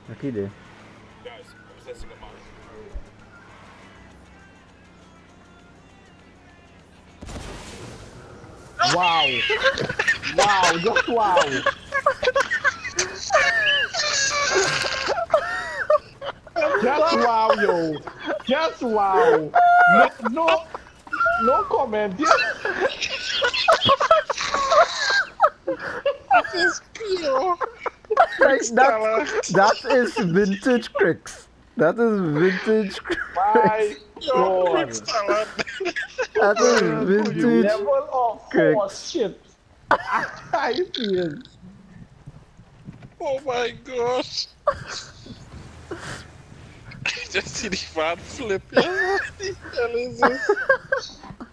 Aqui dê. Guys, I'm possessing a mind. Wow! Wow! Just wow! Just wow, yo! Just wow! No comment. It's pure. Like, that is vintage Cricks. That is vintage My Pure God! quick salad. That is vintage Level of Cricks. horse shit. I see it. Oh my gosh. Just see the fan flip. Yeah. What the hell is this?